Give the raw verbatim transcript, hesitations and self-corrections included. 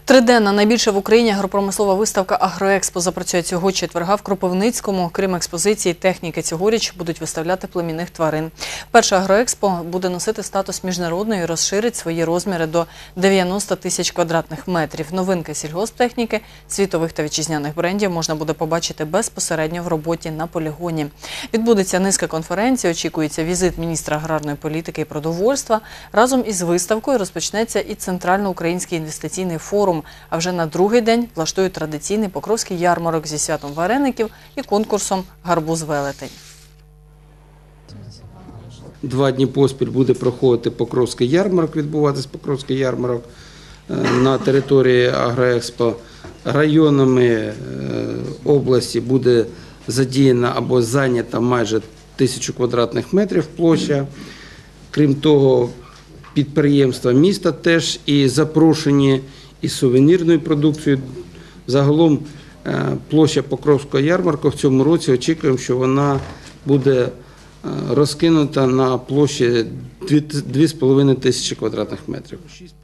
Триденна, найбільша в Україні агропромислова виставка «Агроекспо» запрацює цього четверга в Кропивницькому. Крім експозиції техніки, цьогоріч будуть виставляти племінних тварин. Перше «Агроекспо» буде носити статус міжнародної і розширить свої розміри до дев'яноста тисяч квадратних метрів. Новинки сільгосптехніки, світових та вітчизняних брендів можна буде побачити безпосередньо в роботі на полігоні. Відбудеться низка конференцій, очікується візит міністра аграрної політики і продовольства. Разом із виставкою розпочнеться і Центральноукраїнський інвестиційний форум. А вже на другий день влаштують традиційний Покровський ярмарок зі святом вареників і конкурсом «Гарбуз-велетень». Два дні поспіль буде проходити Покровський ярмарок, відбуватися Покровський ярмарок на території «Агроекспо». Районами області буде задіяна або зайнята майже тисячу квадратних метрів площа. Крім того, підприємства міста теж і запрошені, і сувенірною продукцією. Загалом площа Покровського ярмарку в цьому році очікуємо, що вона буде розкинута на площі дві з половиною тисячі квадратних метрів.